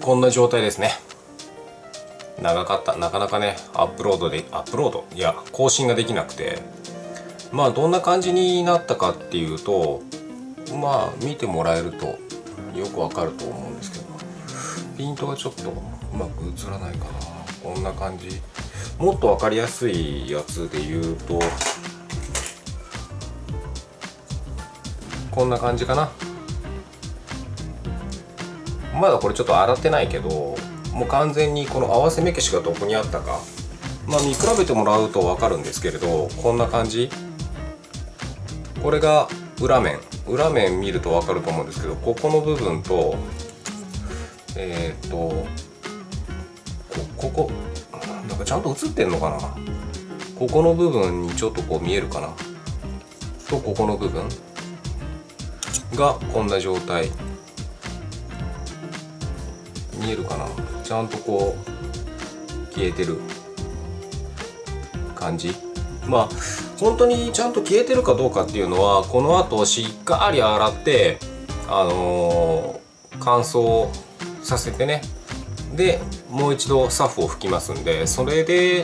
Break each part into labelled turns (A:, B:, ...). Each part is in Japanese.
A: こんな状態ですね。長かった。なかなかね、更新ができなくて、まあどんな感じになったかっていうと、まあ見てもらえるとよくわかると思うんですけど、ピントがちょっとうまく映らないかな。こんな感じ。もっとわかりやすいやつで言うと、こんな感じかな。まだこれちょっと洗ってないけど、もう完全にこの合わせ目消しがどこにあったか、まあ見比べてもらうと分かるんですけれど、こんな感じ。これが裏面見ると分かると思うんですけど、ここの部分とここなんかちゃんと映ってんのかな。ここの部分にちょっとこう見えるかなと、ここの部分がこんな状態。見えるかな。ちゃんとこう消えてる感じ。まあ本当にちゃんと消えてるかどうかっていうのは、この後しっかり洗って乾燥させてね、でもう一度サフを拭きますんで、それで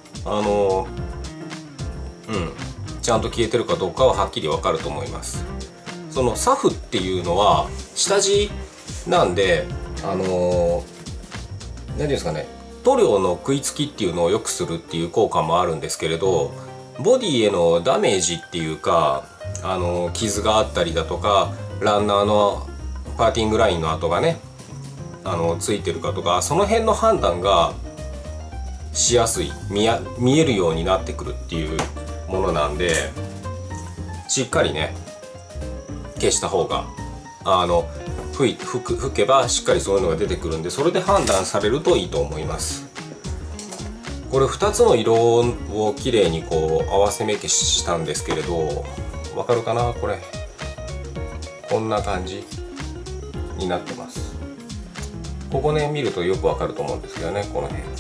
A: ちゃんと消えてるかどうかははっきりわかると思います。そのサフっていうのは下地なんで、何ていうんですかね、塗料の食いつきっていうのを良くするっていう効果もあるんですけれど、ボディへのダメージっていうか、傷があったりだとか、ランナーのパーティングラインの跡がねついてるかとか、その辺の判断がしやすい、見えるようになってくるっていうものなんで、しっかりね消した方が吹けばしっかりそういうのが出てくるんで、それで判断されるといいと思います。これ2つの色をきれいにこう合わせ目消ししたんですけれど、わかるかな。これこんな感じになってます。ここね見るとよくわかると思うんですけどね、この辺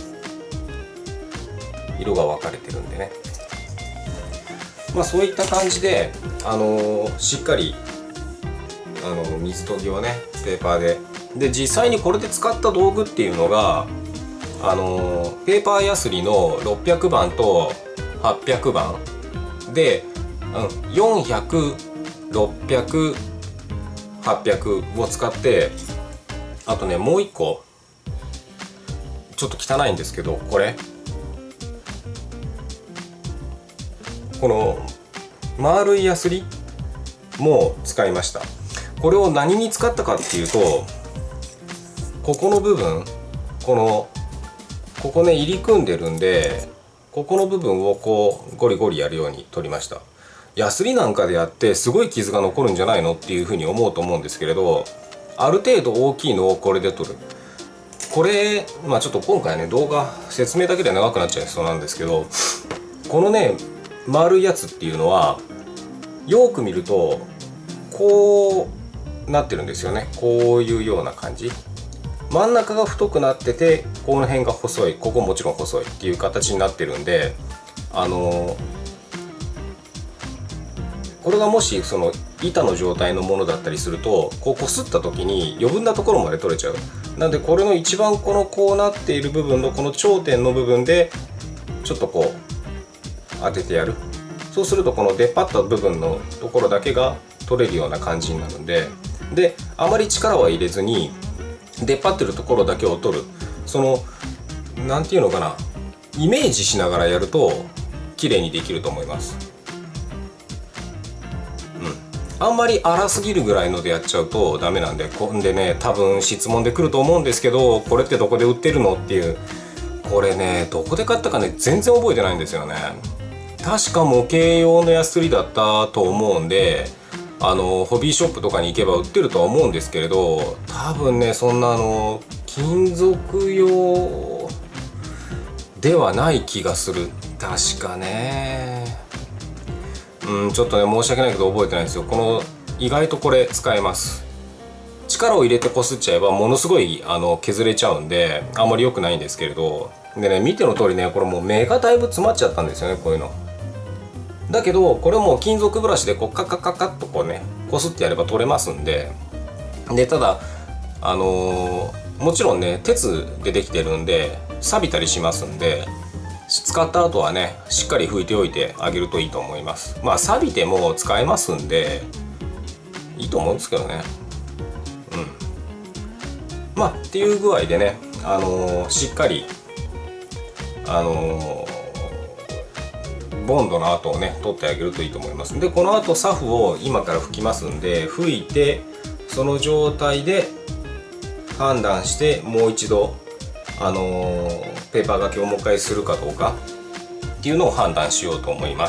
A: 色が分かれてるんでね。まあそういった感じでしっかり水研ぎをねペーパーで実際にこれで使った道具っていうのがペーパーヤスリの600番と800番で、400、600、800を使って、あとねもう一個ちょっと汚いんですけど、この丸いヤスリも使いました。これを何に使ったかっていうと、ここの部分、ここね入り組んでるんで、ここの部分をこうゴリゴリやるように取りました。ヤスリなんかでやってすごい傷が残るんじゃないのっていうふうに思うと思うんですけれど、ある程度大きいのをこれで取る。これまあちょっと今回ね動画説明だけで長くなっちゃいそうなんですけど、このね丸いやつっていうのはよく見るとこうなってるんですよね。こういうような感じ。真ん中が太くなってて、この辺が細い、ここもちろん細いっていう形になってるんで、これがもしその板の状態のものだったりすると、こう擦った時に余分なところまで取れちゃう。なんでこれの一番こうなっている部分のこの頂点の部分でちょっとこう当ててやる。そうするとこの出っ張った部分のところだけが取れるような感じになるんで、あまり力は入れずに出っ張ってるところだけを取る。なんていうのかな、イメージしながらやると綺麗にできると思います。あんまり荒すぎるぐらいのでやっちゃうとダメなんで、こんでね多分質問で来ると思うんですけど、これってどこで売ってるのっていう。これねどこで買ったかね全然覚えてないんですよね。確か模型用のヤスリだったと思うんで、ホビーショップとかに行けば売ってるとは思うんですけれど、多分ねそんな金属用ではない気がする。確かね。ちょっとね申し訳ないけど覚えてないんですよ。意外とこれ使えます。力を入れてこすっちゃえばものすごい削れちゃうんで、あんまり良くないんですけれど。でね見ての通りね、これもう目がだいぶ詰まっちゃったんですよね、こういうの。だけどこれも金属ブラシでこうカッカッカッカッとこうねこすってやれば取れますんで。ただもちろんね鉄でできてるんで錆びたりしますんで、使った後はねしっかり拭いておいてあげるといいと思います。まあ錆びても使えますんでいいと思うんですけどね。まあっていう具合でね、しっかりボンドの跡をね取ってあげるといいと思います。でこの後サフを今から拭きますんで、拭いてその状態で判断してもう一度ペーパーがけをもう一回するかどうかっていうのを判断しようと思います。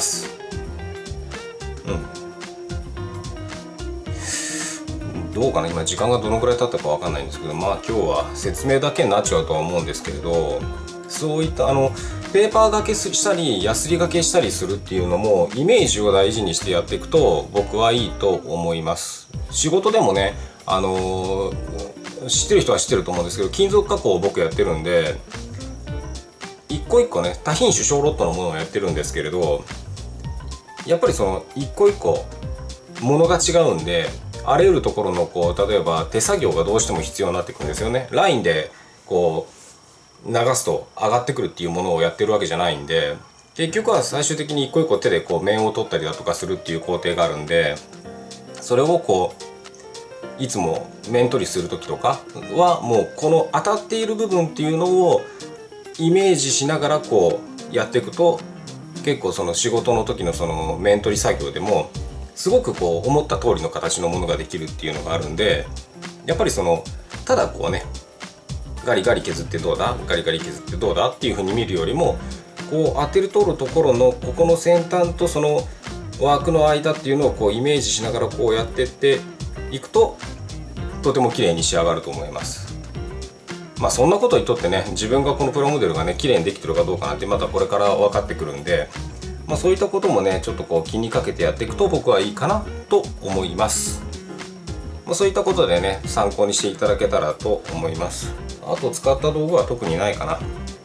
A: どうかな、今時間がどのくらい経ったかわかんないんですけど、まあ今日は説明だけになっちゃうとは思うんですけれど、そういったペーパーがけしたりヤスリがけしたりするっていうのもイメージを大事にしてやっていくと僕はいいと思います。仕事でもね知ってる人は知ってると思うんですけど、金属加工を僕やってるんで一個一個ね多品種小ロットのものをやってるんですけれど、やっぱりその一個一個ものが違うんで、あらゆるところの例えば手作業がどうしても必要になってくるんですよね。ラインで流すと上がってくるっていうものをやってるわけじゃないんで、結局は最終的に一個一個手で面を取ったりだとかするっていう工程があるんで、それをいつも面取りする時とかはもうこの当たっている部分っていうのをイメージしながらやっていくと、結構その仕事の時のその面取り作業でもすごく思った通りの形のものができるっていうのがあるんで、やっぱりただガリガリ削ってどうだガリガリ削ってどうだっていう風に見るよりも、当てる取るところのここの先端とそのワークの間っていうのをイメージしながらやってっていくととても綺麗に仕上がると思います。まあそんなこと言っとってね、自分がこのプラモデルがね綺麗にできてるかどうかなんてまたこれから分かってくるんで、まあそういったこともねちょっと気にかけてやっていくと僕はいいかなと思います。まあ、そういったことでね参考にしていただけたらと思います。あと使った道具は特にないかな。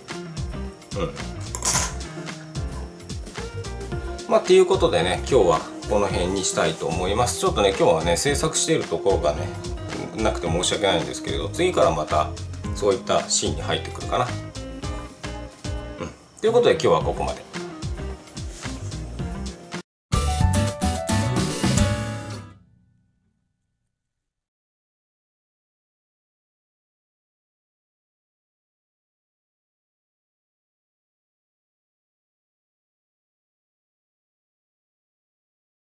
A: まあっていうことでね今日はこの辺にしたいと思います。ちょっとね今日はね制作しているところがねなくて申し訳ないんですけれど、次からまたそういったシーンに入ってくるかな。ということで今日はここまで。